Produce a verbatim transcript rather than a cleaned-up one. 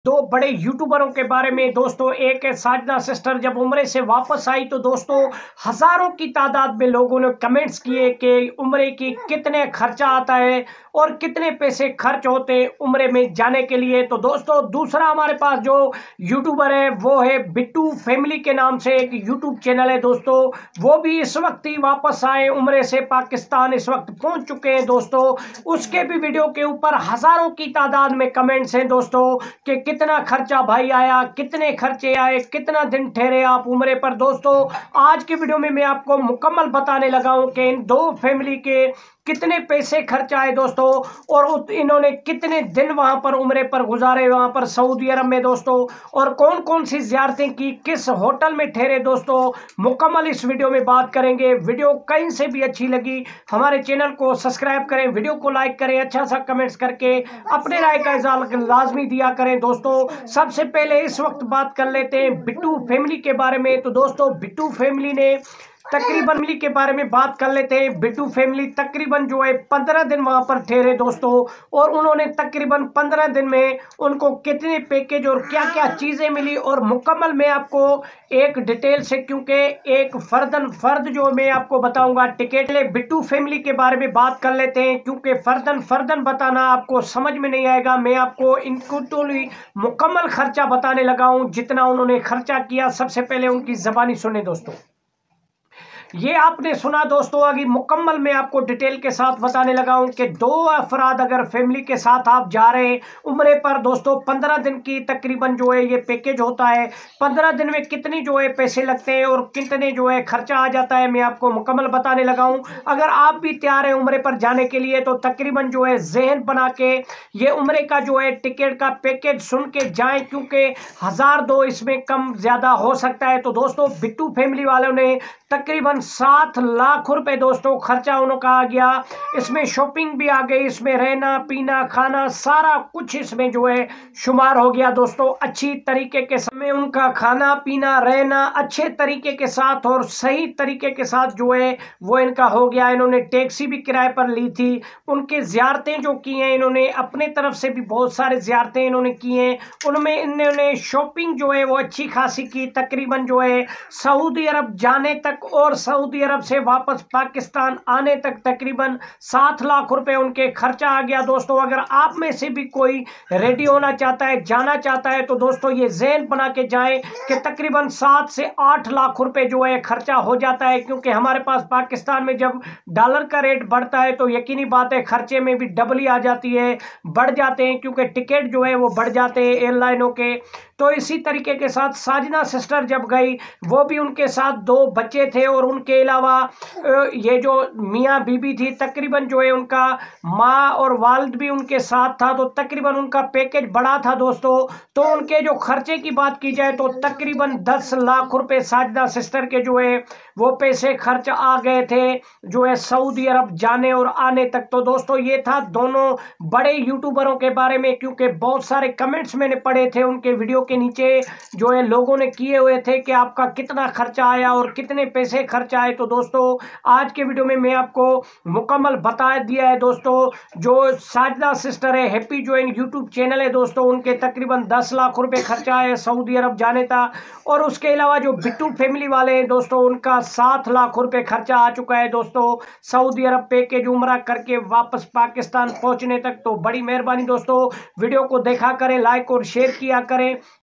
दो बड़े यूट्यूबरों के बारे में दोस्तों। एक है साजना सिस्टर, जब उम्रे से वापस आई तो दोस्तों हजारों की तादाद में लोगों ने कमेंट्स किए कि उम्रे की कितने खर्चा आता है और कितने पैसे खर्च होते हैं उम्रे में जाने के लिए। तो दोस्तों दूसरा हमारे पास जो यूट्यूबर है वो है बिट्टू फैमिली के नाम से एक यूट्यूब चैनल है दोस्तों। वो भी इस वक्त ही वापस आए उम्रे से, पाकिस्तान इस वक्त पहुंच चुके हैं दोस्तों। उसके भी वीडियो के ऊपर हजारों की तादाद में कमेंट्स हैं दोस्तों कि कितना खर्चा भाई आया, कितने खर्चे आए, कितना दिन ठहरे आप उम्रे पर। दोस्तों आज के वीडियो में मैं आपको मुकम्मल बताने लगा हूं कि इन दो फैमिली के कितने पैसे खर्च आए दोस्तों और इन्होंने कितने दिन वहां पर उम्रे पर गुजारे वहां पर सऊदी अरब में दोस्तों, और कौन कौन सी ज़ियारतें की, किस होटल में ठहरे दोस्तों, मुकम्मल इस वीडियो में बात करेंगे। वीडियो कहीं से भी अच्छी लगी हमारे चैनल को सब्सक्राइब करें, वीडियो को लाइक करें, अच्छा सा कमेंट्स करके अपने राय का इज़हार लाजमी दिया करें दोस्तों। सबसे पहले इस वक्त बात कर लेते हैं बिट्टू फैमिली के बारे में। तो दोस्तों बिट्टू फैमिली ने तकरीबन फैमिली के बारे में बात कर लेते हैं। बिट्टू फैमिली तकरीबन जो है पंद्रह दिन वहां पर ठहरे दोस्तों, और उन्होंने तकरीबन पंद्रह दिन में उनको कितने पैकेज और क्या क्या चीजें मिली और मुकम्मल मैं आपको एक डिटेल से, क्योंकि एक फर्दन फर्द जो मैं आपको बताऊंगा टिकट ले। बिट्टू फैमिली के बारे में बात कर लेते हैं, क्योंकि फर्दन फर्दन बताना आपको समझ में नहीं आएगा। मैं आपको इनको तो मुकम्मल खर्चा बताने लगा हूं जितना उन्होंने खर्चा किया। सबसे पहले उनकी जबानी सुने दोस्तों। ये आपने सुना दोस्तों, आगे मुकम्मल मैं आपको डिटेल के साथ बताने लगा हूं कि दो अफराद अगर फैमिली के साथ आप जा रहे हैं उम्रे पर दोस्तों, पंद्रह दिन की तकरीबन जो है ये पैकेज होता है। पंद्रह दिन में कितनी जो है पैसे लगते हैं और कितने जो है खर्चा आ जाता है मैं आपको मुकम्मल बताने लगा हूं। अगर आप भी तैयार हैं उम्रे पर जाने के लिए तो तकरीबन जो है जहन बना के ये उम्रे का जो है टिकट का पैकेज सुन के जाएं, क्योंकि हजार दो इसमें कम ज्यादा हो सकता है। तो दोस्तों बिट्टू फैमिली वालों ने तकरीबन सात लाख रुपए दोस्तों खर्चा उनका आ गया। इसमें शॉपिंग भी आ गई, इसमें रहना पीना खाना सारा कुछ इसमें जो है शुमार हो गया दोस्तों। अच्छी तरीके के समय उनका खाना पीना रहना अच्छे तरीके के साथ और सही तरीके के साथ जो है वो इनका हो गया। इन्होंने टैक्सी भी किराए पर ली थी। उनके ज़ियारतें जो की हैं इन्होंने अपने तरफ से भी बहुत सारे ज़ियारतें इन्होंने की हैं। उनमें इन्होंने शॉपिंग जो है वो अच्छी खासी की। तकरीबन जो है सऊदी अरब जाने तक और सऊदी अरब से वापस पाकिस्तान आने तक तकरीबन सात लाख रुपए उनके खर्चा आ गया दोस्तों। अगर आप में से भी कोई रेडी होना चाहता है, जाना चाहता है, तो दोस्तों ये ज़हन बना के जाएं कि तकरीबन सात से आठ लाख रुपए जो है खर्चा हो जाता है, क्योंकि हमारे पास पाकिस्तान में जब डॉलर का रेट बढ़ता है तो यकीनी बात है खर्चे में भी डबल आ जाती है, बढ़ जाते हैं, क्योंकि टिकट जो है वो बढ़ जाते हैं एयरलाइनों के। तो इसी तरीके के साथ साजना सिस्टर जब गई, वो भी उनके साथ दो बच्चे थे और उनके अलावा ये जो मियाँ बीबी थी तकरीबन जो है उनका माँ और वालिद भी उनके साथ था। तो तकरीबन उनका पैकेज बड़ा था दोस्तों। तो उनके जो खर्चे की बात की जाए तो तकरीबन दस लाख रुपए साजना सिस्टर के जो है वो पैसे खर्च आ गए थे जो है सऊदी अरब जाने और आने तक। तो दोस्तों ये था दोनों बड़े यूट्यूबरों के बारे में, क्योंकि बहुत सारे कमेंट्स मैंने पढ़े थे उनके वीडियो के नीचे जो है लोगों ने किए हुए थे कि आपका कितना खर्चा आया और कितने पैसे खर्च आए। तो दोस्तों आज के वीडियो में मैं आपको मुकम्मल बता दिया है दोस्तों। जो साजना सिस्टर है, हैप्पी जॉइन यूट्यूब चैनल है दोस्तों, उनके तकरीबन दस लाख रुपए खर्चा है सऊदी अरब जाने था। और उसके अलावा जो बिट्टू फैमिली वाले हैं दोस्तों, उनका सात लाख रुपए खर्चा आ चुका है दोस्तों सऊदी अरब पैकेज उम्रा करके वापस पाकिस्तान पहुंचने तक। तो बड़ी मेहरबानी दोस्तों, वीडियो को देखा करें, लाइक और शेयर किया करें।